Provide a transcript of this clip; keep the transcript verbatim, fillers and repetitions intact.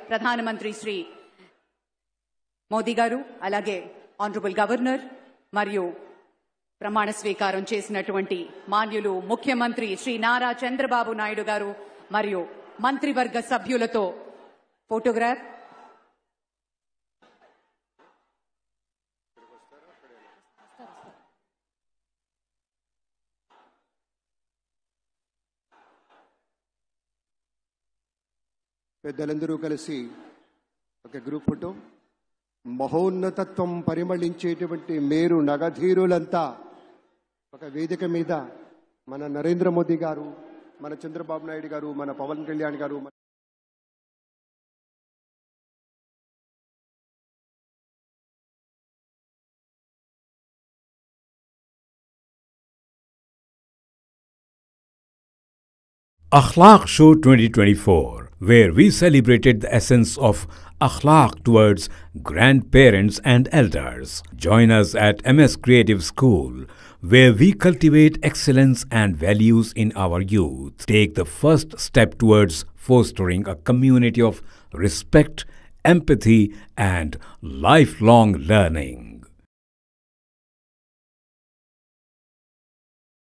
ప్రధానమంత్రి శ్రీ మోదీ గారు, అలాగే ఆనరబుల్ గవర్నర్ మరియు ప్రమాణ స్వీకారం చేసినటువంటి మాన్యులు ముఖ్యమంత్రి శ్రీ నారా చంద్రబాబు నాయుడు గారు మరియు మంత్రివర్గ సభ్యులతో ఫోటోగ్రాఫ్. పెద్దలందరూ కలిసి ఒక గ్రూప్ ఫోటో. మహోన్నతత్వం పరిమళించేటువంటి మేరు నగధీరులంతా ఒక వేదిక మీద మన నరేంద్ర మోదీ గారు, మన చంద్రబాబు నాయుడు గారు, మన పవన్ కళ్యాణ్ గారు, Akhlaq Show twenty twenty-four, where we celebrated the essence of Akhlaq towards grandparents and elders. Join us at M S Creative School, where we cultivate excellence and values in our youth. Take the first step towards fostering a community of respect, empathy, and lifelong learning.